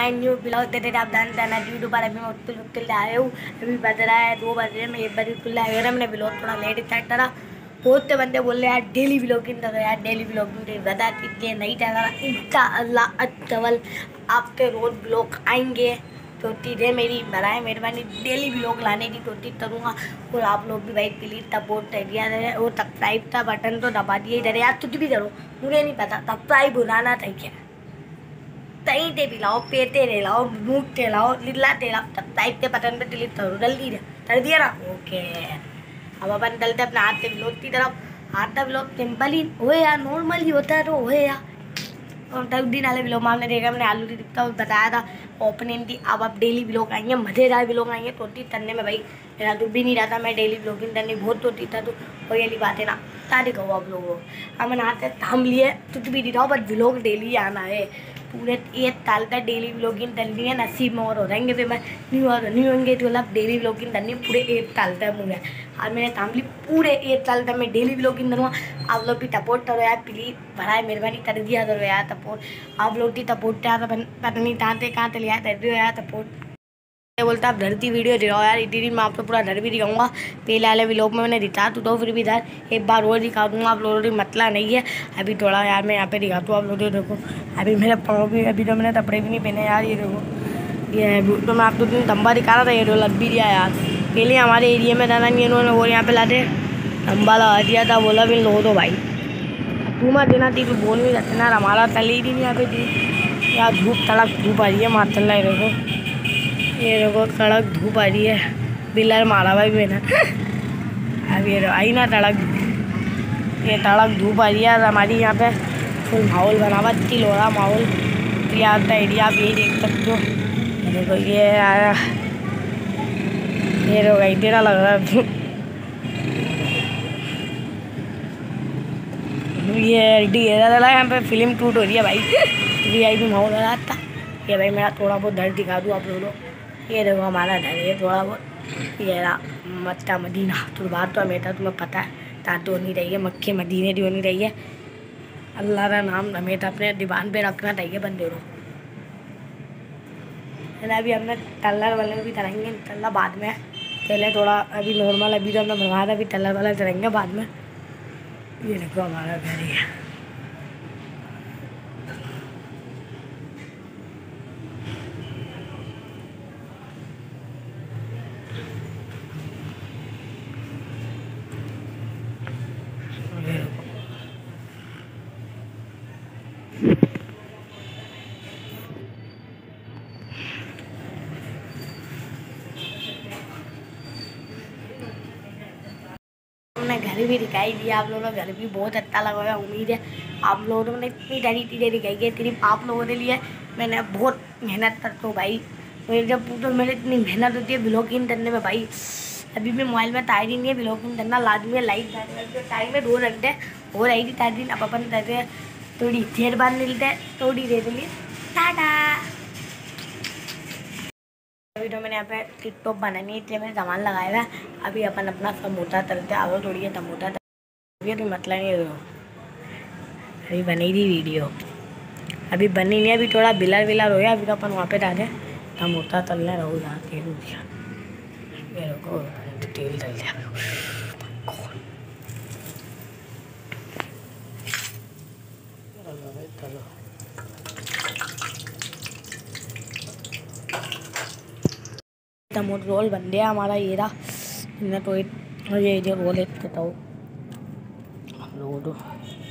My new blog दे आप जानते हैं यूट्यूब पर अभी मैं उत्तुल आए हूँ। अभी बज रहा है 2 बजे, मैं 1 बजे खुला है। मैंने ब्लॉग थोड़ा लेट स्टार्ट करा। बहुत से बंदे बोल रहे यार डेली ब्लॉगिंग करो, यार डेली ब्लॉगिंग बता दीजिए नहीं चला। इंशाअल्लाह अव्वल आपके रोज़ ब्लॉग आएंगे। तो चीज़ें मेरी बनाए मेहरबानी डेली ब्लॉग लाने की कोशिश करूँगा। और आप लोग भी भाई प्लीज़ सपोर्ट करिए रहे। और सब्सक्राइब का बटन तो दबा दिए इधर यार, कुछ भी करो मुझे नहीं पता, सब्सक्राइब बुलाना चाहिए। तई ते पिलाओ, पेटे ले लाओ, मुँह ते लाओ, लीला ते लाओ, सब्सक्राइब के बटन पे क्लिक करो, जल्दी कर दिया ना। ओके, अब अपन चलते अपने हाथ से ब्लॉग की तरफ। हाथ का ब्लॉग सिंपल ही हो यार, नॉर्मल ही होता है तो हो यार। और 10 दिन वाले ब्लॉग में आपने देखा, मैंने आलू की टिक्का बताया था ओपनिंग थी। अब डेली ब्लॉग आएंगे, मज़ेदार ब्लॉग आएंगे। कोशिश करने में भाई मेरा दुख भी नहीं रहता, मैं डेली ब्लॉगिंग करने बहुत होती था। तो वही वाली बात है ना, तारीख हो आप लोगों। अब मैंने हाथ से थाम लिए, कुछ भी नहीं रहा, बस ब्लॉग डेली आना है। पूरे 1 साल का डेली ब्लॉगिंग करनी है, नसीब में और हो जाएंगे फिर मैं नहीं होंगे तो मतलब डेली ब्लॉगिंग करनी है पूरे 1 साल तक मुझे। और मैंने थाम ली पूरे 1 साल तक मैं डेली ब्लॉगिंग करूँगा। आप लोग भी सपोर्ट करो यार प्लीज़, बढ़ाए मेहरबानी कर दिया करो यार सपोर्ट। आप लोग भी सपोर्ट क्या पता नहीं कहाँ से लिया कर दियो यार सपोर्ट। बोलता आप धरती वीडियो दिखाओ यार, इतनी दिन मैं आपको पूरा घर भी दिखाऊंगा। पहले वाले व्लॉग में मैंने दिखा तो फिर भी इधर एक बार और दिखा दूँगा। आप लोगों को मतला नहीं है अभी थोड़ा यार, मैं यहाँ पे दिखाता हूँ आप लोगों को। देखो अभी मेरे पाँव भी, अभी तो मैंने कपड़े भी नहीं पहने यार। ये देखो ये तो मैं आपको तंबा दिखा रहा था, ये लग भी दिया यार। पहले हमारे एरिया में दादा नहीं इन्होंने वो यहाँ पे लाते तंबा लगा दिया था, बोला भी लो दो भाई घूमा देना थी तो बोल नहीं सकते ना। हमारा तले ही नहीं यहाँ पे थी यार, धूप तड़क धूप आ रही है माशाल्लाह। ये देखो कड़क धूप आ रही है, बिलर मारा भाई मैंने। अब ये आई ना तड़क, ये तड़क धूप आ रही है हमारी यहाँ पे। फुल माहौल बना हुआ, चिल हो रहा माहौल यार का एरिया आप यही देख सकते हो। देखो ये आया, ये देखो तेरा लग रहा है ये यहाँ पे फिल्म टूट हो रही है भाई। VIP माहौल हो रहा था। ये भाई मेरा थोड़ा बहुत डर दिखा दूँ आप लोगों को। ये देखो हमारा घर है थोड़ा बहुत, ये रहा मक्का मदीना। तो बात तो हमेशा तुम्हें पता है ताकि होनी चाहिए, मक्के मदीने की होनी चाहिए। अल्लाह का नाम हमेशा अपने दीवान पे रखना चाहिए बंदे को। अभी हमने टल्लर वाले भी करेंगे, टल्ला बाद में। पहले थोड़ा अभी नॉर्मल, अभी तो हमने भरवा था, अभी टल्लर वाला करेंगे बाद में। ये देखो हमारा घर ही है। हमने घर भी दिखाई दिया, आप लोगों को घर भी बहुत अच्छा लगा होगा। उम्मीद है आप लोगों ने इतनी सारी चीज़ें दिखाई है सिर्फ आप लोगों के लिए। मैंने बहुत मेहनत करता हूँ भाई, मेरे जब तो मेरे इतनी मेहनत होती है ब्लॉगिंग करने में भाई। अभी भी मोबाइल में टाइम नहीं है, ब्लॉगिंग करना लाजमी है। लाइक टाइम है 2 घंटे हो रही थी टाइम दिन। अब अपन कहते हैं थोड़ी देर बाद मिलते हैं, थोड़ी देर के लिए टाटा। अभी तो मैंने यहाँ पे टिकटॉक बनानी है इसलिए मैंने सामान लगाया हुआ है। अभी अपन अपना समोसा तलते आगे थोड़ी है समोसा तो मतलब नहीं है। अभी बनी थी वीडियो, अभी बनी नहीं, अभी थोड़ा बिलर विलर हो गया। अभी तो अपन वहाँ पे डाले समोसा तलने रहो यहाँ तेल हो गया। मेरे को तेल तल दिया टमोट रोल बन गया हमारा। ये रहा मैं तो ये रोल एक बताओ लोग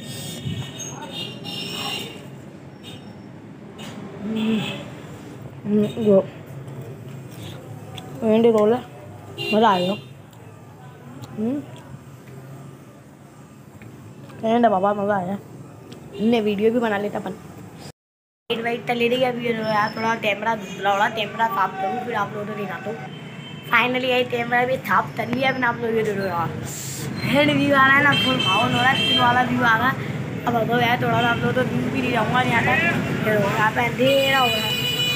रोल है, मज़ा आएगा। बाबा मज़ा आया। हमने वीडियो भी बना लेता अपन वाइट तले रही। अभी यार थोड़ा कैमरा धुंधला उड़ा, कैमरा साफ करूँ फिर आप लोगों को दिखाता हूँ। फाइनली यही कैमरा भी साफ कर लिया मैंने। आप लोग ये देखो यार हेड व्यू आ रहा है ना, फुल माहौल हो रहा है, चिल वाला व्यू आ रहा है। अब तो यार थोड़ा सा आप लोग तो व्यू भी नहीं जाऊँगा यहाँ तक, यहाँ पे अंधेरा हो रहा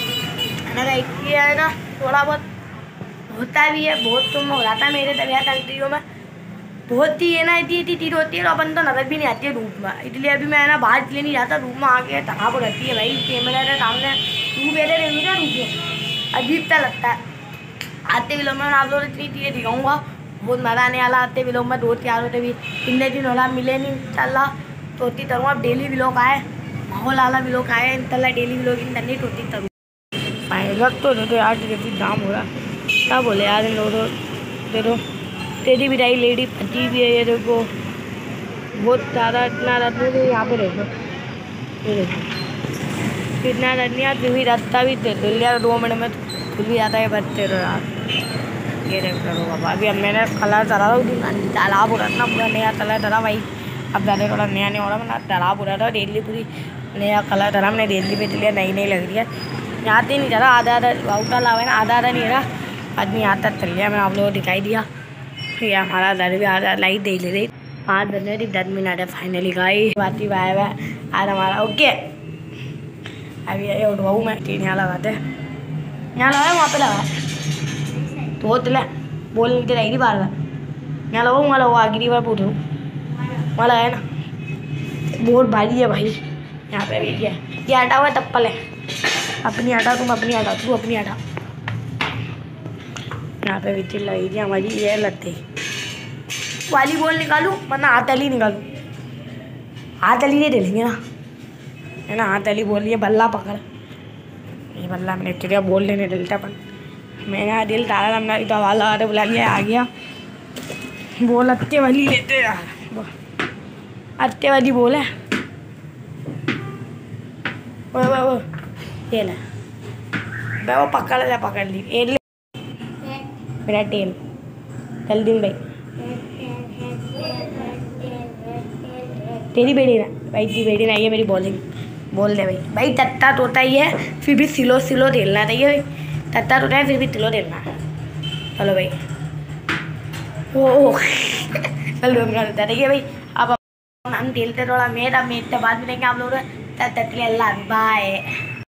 है ना। थोड़ा बहुत होता भी है, बहुत तुम हो रहा था मेरे तबियत कंट्रियों में। बहुत ही है ना इतनी तीर होती है और अपन तो नजर भी नहीं आती है धूप में, इसलिए अभी मैं ना बाहर इसलिए नहीं जाता, धूप में आके थकावट रहती है भाई, कैमरा के सामने धूप ऐसे रहेगी ना धूप में अजीब सा लगता है। आते विलोम में आप लोग इतनी चीज़ें दिखाऊँगा, बहुत मज़ा आने वाला। आते विलोम में दोस्त यार होते भी इतने दिन होला मिले नहीं इंशाल्लाह, तो होती तरूँ अब डेली विलोक आए, माहौल वाला विलोक आए इंशाल्लाह, डेली विलोगिंग करनी तो होती तरूँ लग तो दे दो यार, जैसे दाम हो रहा क्या बोले यार इन लोगों, दे दो तेरी भी रही लेडी फटी भी है ये देखो, बहुत ज़्यादा इतना रद्द नहीं, यहाँ पे देखो ये देखो इतना रद्द नहीं यार, फिर भी रास्ता भी दे दो यार, 2 मिनट में खुल भी जाता है बचते रहो यार। ये देखो बाबा, अभी अब मैंने कलर डरा था, तालाब हो रहा था पूरा नया कलर डरा भाई, अब ज़्यादा थोड़ा नया नहीं हो रहा, मतलब तालाब हो रहा था डेली पूरी नया कलर डरा, मैंने डेली पे चलिए नई नई लग रही है, यहाँ से नहीं डरा, आधा आउटर लावा है ना, आधा नहीं रहा आदमी यहाँ तक चल गया, मैं आप लोगों को दिखाई दिया। ये हमारा दर भी आधा लाइट दे ले रही 5 बजने थी 10 मिनट है फाइनली गाई बाती बाय बाय आज हमारा ओके। अभी ये उठवाऊँ मैं, तीन यहाँ लगाते यहाँ लगाया वहाँ पे लगाया तो वो तिला बोल नहीं रही थी बार बार, यहाँ लगाऊँ वहाँ लगाओ आखिरी बार पूछूँ वहाँ लगाया ना, बहुत भारी है भाई यहाँ पे भी। ये हटा हुआ तप्पल है, अपनी हटा तुम अपनी हटा, तू अपनी हटा। यहाँ पे भी लगी थी हमारी, ये लत्ते वाली बॉल निकालूं वरना हाथ अली निकालूं, हाथ अली नहीं डेलेंगे ना, है ना, हाथ अली बोल रही है बल्ला पकड़, ये बल्ला मैंने तेरा बोल लेने डलता अपन, मैंने यहाँ दिल तारा हमने तो आवाज़ लगा के बुला लिया, आ गया बोल अत्ते वाली लेते यार, अत्ते वाली बोल है वो ये ले वो पकड़ ली ये ले मेरा टेल जल्दी भाई, तेरी बेटी ना भाई, तेरी बेटी ना, ये मेरी बॉलिंग बोल दे भाई, भाई तत्ता तोता ही है फिर भी सिलो खेलना चाहिए भाई, तत्ता तोता है फिर भी सिलो खेलना, चलो भाई ओ चलो बता देखिए भाई, अब हम खेलते थोड़ा मेरा बाद में देंगे आप लोग, तब तक के लिए अल्लाह बाय।